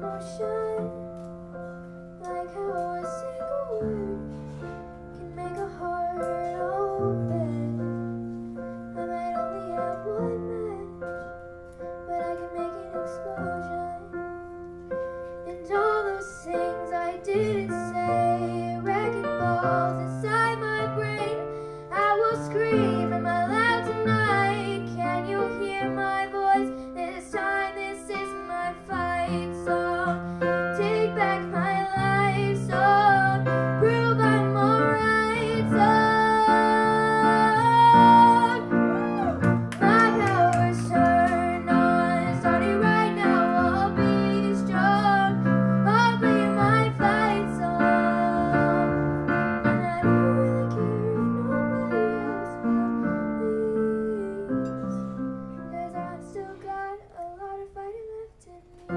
emotion, like how a single word can make a heart open. I might only have one match, but I can make an explosion. And all those things I didn't say, wrecking balls inside my brain. I will scream, am I loud tonight? Can you hear my voice? This time this is my fight song. Take back my life song. Prove I'm alright song. My power's turned on, starting right now. I'll be strong. I'll be my fight song. And I don't really care if nobody else believes, 'cause I've still got a lot of fighting left in me.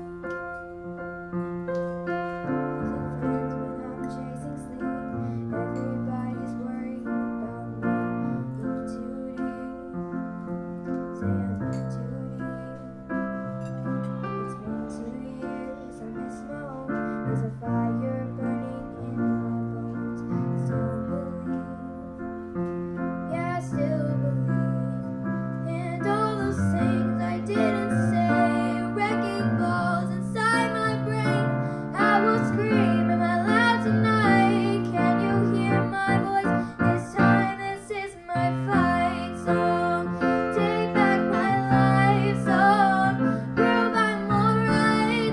Losing friends when I'm chasing sleep. Everybody's worried about me. Look too deep, say I'm in too deep. It's been 2 years, I miss my home. There's a fire burning in my bones. Still believe, yeah, I still believe. And all those things I didn't say, wrecking balls inside my brain. I will scream, am I loud tonight? Can you hear my voice? This time this is my fight song. Take back my life song. Prove I'm alright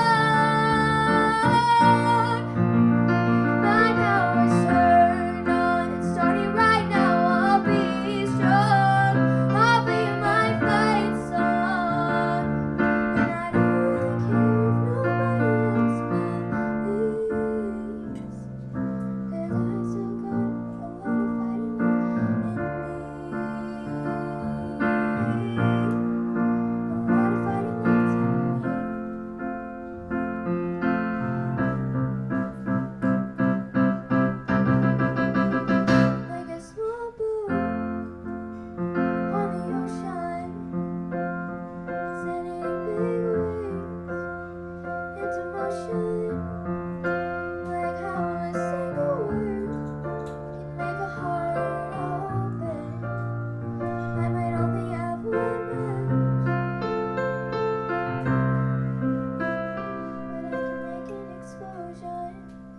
song. My power's turned on, it's starting right now. I'll be strong. I'll be my fight song. And I don't really care if nobody else believes, 'cause I've still got a lot of fighting left in me. A lot of fighting left in me. Like a small boat on the ocean, sending big waves into motion. Like how a single word can make a heart open. I might only have one match, but I can make an explosion.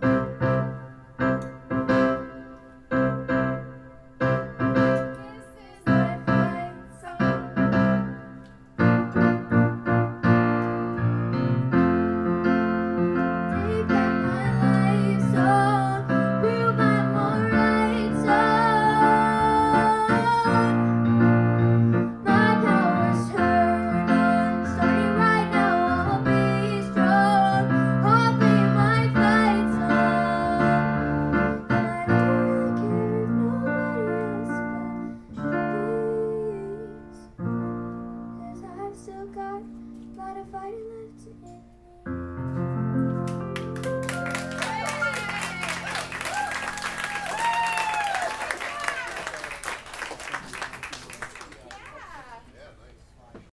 This is my fight song. Take back my life song. Prove I'm alright song. My power's turned on, starting right now. I'll be strong. I'll be my fight song. And I don't really care if nobody else believes, 'cause I've still got a lot of fighting left in me.